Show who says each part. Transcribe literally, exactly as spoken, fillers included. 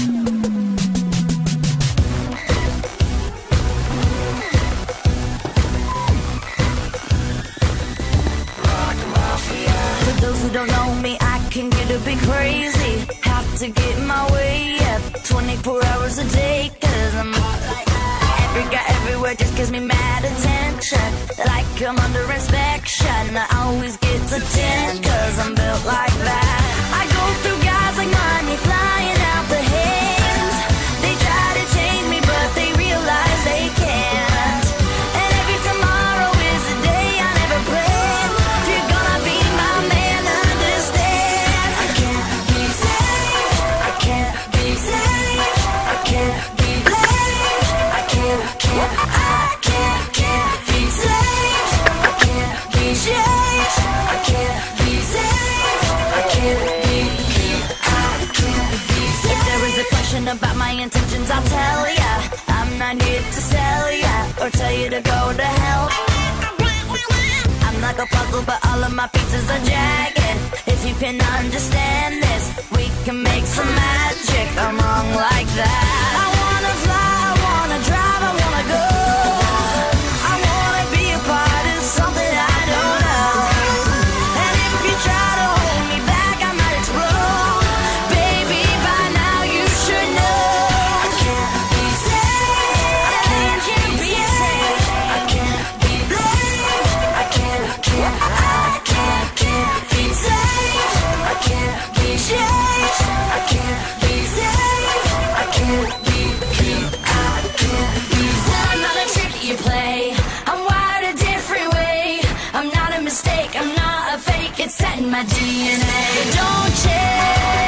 Speaker 1: For those who don't know me, I can get a bit crazy. Have to get my way up twenty-four hours a day, cause I'm hot like that. Every guy everywhere just gives me mad attention, like I'm under inspection. I always get to ten, cause I'm built like that. I go through guys like money flying out the hands. They try to change me, but they realize they can't. And every tomorrow is a day I never planned. If you're gonna be my man, understand. I can't be saved, I can't be saved, I can't be blamed. I can't, can't, I can't, can't be saved. I can't be changed, I can't be saved. I can't be, I can't be saved. If there is a question about my intentions, I'll tell ya. I'm not here to sell ya or tell you to go to hell. I'm like a puzzle, but all of my pieces are jagged. If you can understand this, we can make some magic. I'm wrong like that. I wanna fly, I wanna drive, I wanna go. I wanna be a part of something I don't know. And if you try to hold me back, I might explode. Baby, by now you should know. I can't be saved, I can't be saved. I can't be blamed, I can't, can't, I can't, can't be saved. I can't be changed, I can't be saved. I can't be, I can't be saved. I'm not a trick you play, I'm wired a different way. I'm not a mistake, I'm not a fake, it's set in my D N A. Don't change.